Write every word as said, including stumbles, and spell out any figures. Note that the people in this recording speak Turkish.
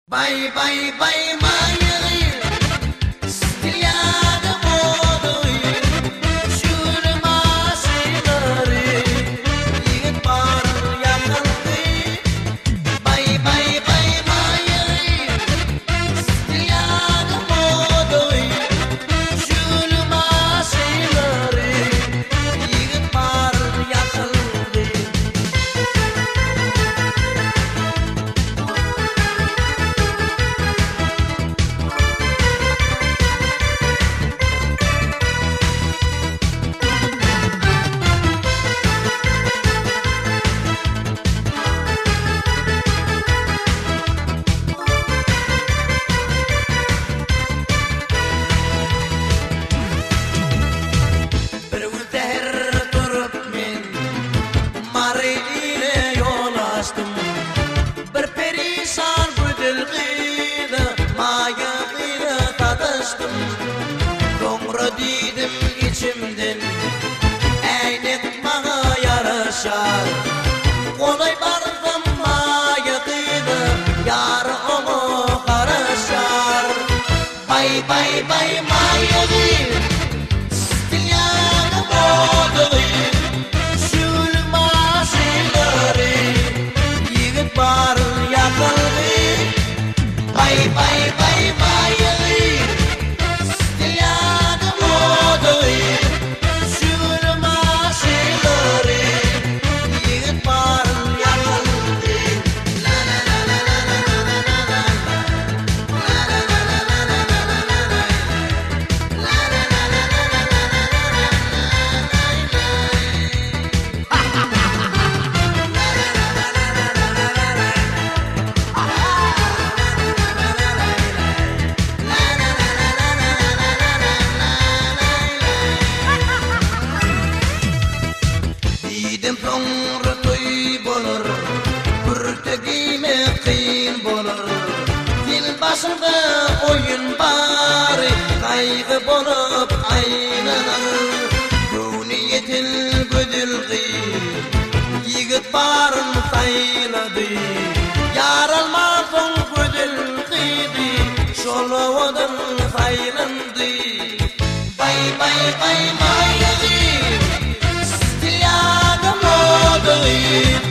Bye bye bye mayı stilyadı moduyu şurma şeyleri yigit bar yakıldı. Bye bye bye mayı stilyadı moduyu şurma şeyleri yigit bar yakıldı. Bir perişan bu dilgide mayağıyla tadıştım. Sonra dedim içimden eynek bana yaraşar. Kolay bardım mayağıyla yar onu karışar. Bay bay bay mayağı stilyanı modağı Bye bye bye mayı stilyadı moduyu şurma şeyleri yigit bar yakıldı. La la la la la la la la la la la la la la la la la la Sonra toy bolur, pürtegime kıyın bolur. Dil başında oyun bari, kaygı bolup aylanır. Bu niyetin güdülgü, yigit barın sayladı. Yaralmazın güdülgüydü, şolovadan saylandı. Bay bay bay mayağı stilyadı modağı